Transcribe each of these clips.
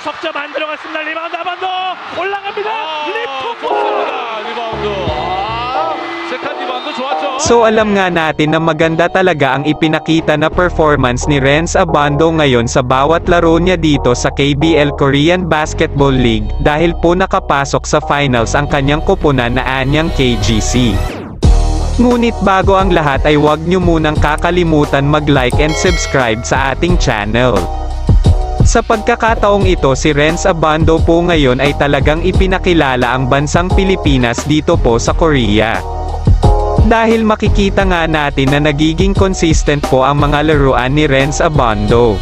석점 안 들어갔습니다. 리바운드 아반도 올라갑니다. 좋습니다. 리바운드. 세컨 리바운드 좋았죠. So alam nga natin na maganda talaga ang ipinakita na performance ni Renz Abando ngayon sa bawat laro niya dito sa KBL Korean Basketball League, dahil po nakapasok sa finals ang kanyang koponan na Anyang KGC. Ngunit bago ang lahat ay huwag nyo munang kakalimutan mag-like and subscribe sa ating channel. Sa pagkakataong ito, si Renz Abando po ngayon ay talagang ipinakilala ang bansang Pilipinas dito po sa Korea. Dahil makikita nga natin na nagiging consistent po ang mga laruan ni Renz Abando.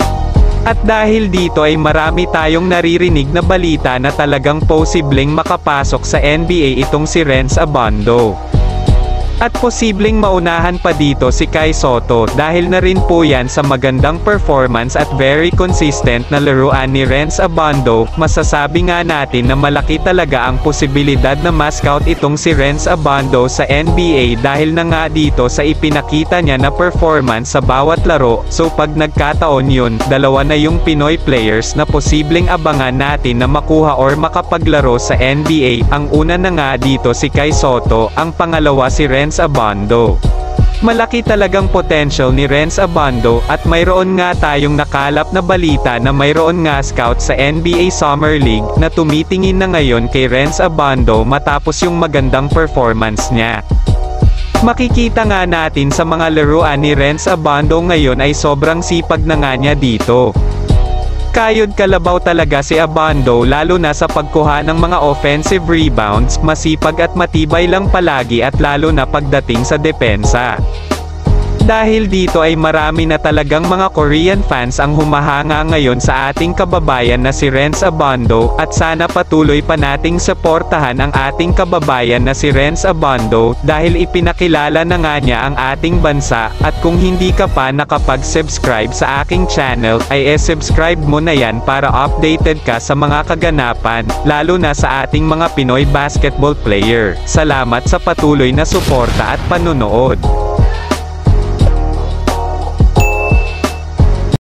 At dahil dito ay marami tayong naririnig na balita na talagang posibleng makapasok sa NBA itong si Renz Abando. At posibleng maunahan pa dito si Kai Sotto, dahil na rin po yan sa magandang performance at very consistent na laruan ni Renz Abando. Masasabi nga natin na malaki talaga ang posibilidad na ma-scout itong si Renz Abando sa NBA dahil na nga dito sa ipinakita niya na performance sa bawat laro. So pag nagkataon yun, dalawa na yung Pinoy players na posibleng abangan natin na makuha or makapaglaro sa NBA. Ang una na nga dito si Kai Sotto, ang pangalawa si Renz Abando. Malaki talagang potential ni Renz Abando, at mayroon nga tayong nakalap na balita na mayroon nga scout sa NBA Summer League na tumitingin na ngayon kay Renz Abando matapos yung magandang performance niya. Makikita nga natin sa mga laruan ni Renz Abando ngayon ay sobrang sipag na nga niya dito. Kayod kalabaw talaga si Abando, lalo na sa pagkuha ng mga offensive rebounds, masipag at matibay lang palagi at lalo na pagdating sa depensa. Dahil dito ay marami na talagang mga Korean fans ang humahanga ngayon sa ating kababayan na si Renz Abando, at sana patuloy pa nating suportahan ang ating kababayan na si Renz Abando, dahil ipinakilala na nga niya ang ating bansa. At kung hindi ka pa nakapag-subscribe sa aking channel, ay subscribe mo na yan para updated ka sa mga kaganapan, lalo na sa ating mga Pinoy basketball player. Salamat sa patuloy na suporta at panunood.